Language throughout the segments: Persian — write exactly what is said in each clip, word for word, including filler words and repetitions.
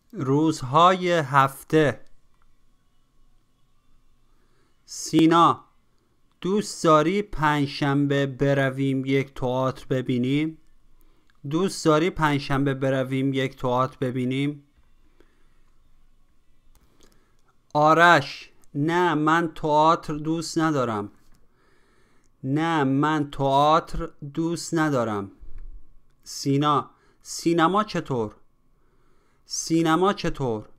روزهای هفته. سینا، دوست داری پنجشنبه برویم یک تئاتر ببینیم؟ دوست داری پنجشنبه برویم یک تئاتر ببینیم؟ آرش: نه، من تئاتر دوست ندارم. نه، من تئاتر دوست ندارم. سینا: سینما چطور؟ سینما چطور؟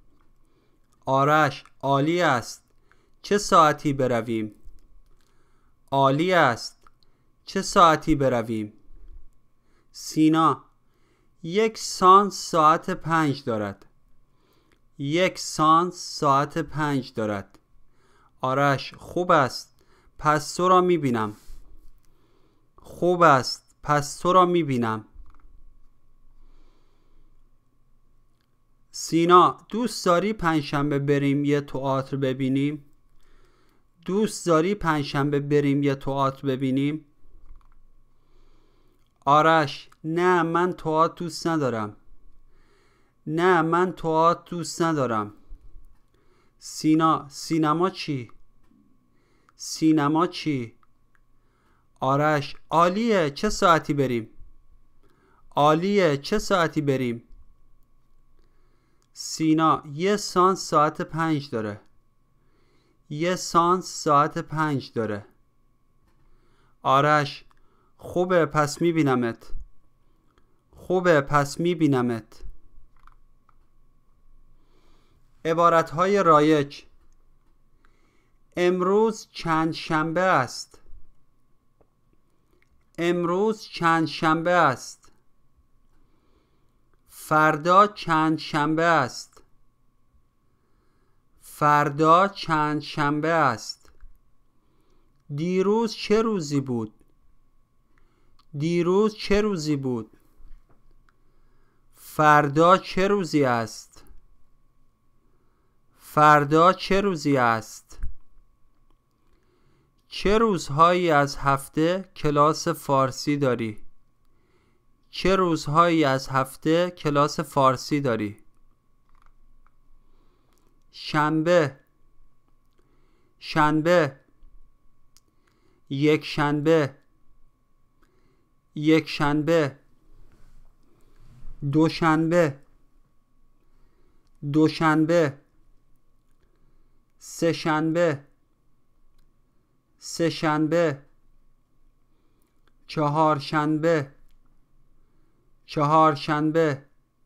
آرش: عالی است. چه ساعتی برویم؟ عالی است. چه ساعتی برویم؟ سینا: یک سانس ساعت پنج دارد. یک سانس ساعت پنج دارد. آرش: خوب است، پس تو را میبینم. خوب است، پس تو را میبینم. سینا: دوست داری پنجشنبه بریم یه تئاتر ببینیم؟ دوست داری پنجشنبه بریم یه تئاتر ببینیم؟ آرش: نه، من تئاتر دوست ندارم. نه، من تئاتر دوست ندارم. سینا: سینما چی؟ سینما چی؟ آرش: عالیه، چه ساعتی بریم؟ عالیه، چه ساعتی بریم؟ سینا: یه سانس ساعت پنج داره. یه سانس ساعت پنج داره. آرش: خوبه، پس میبینمت. خوبه، پس میبینمت. عبارتهای رایج: امروز چند شنبه است. امروز چند شنبه است. فردا چند شنبه است. فردا چند شنبه است. دیروز چه روزی بود؟ دیروز چه روزی بود؟ فردا چه روزی است؟ فردا چه روزی است؟ چه روزهایی از هفته کلاس فارسی داری؟ چه روزهایی از هفته کلاس فارسی داری؟ شنبه. شنبه. یک شنبه. یک شنبه. دوشنبه. دوشنبه. سه شنبه. سه شنبه. چهار شنبه. چهار شنبه.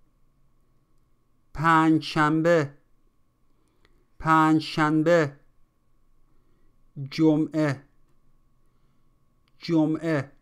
پنج شنبه. پنج شنبه. جمعه. جمعه.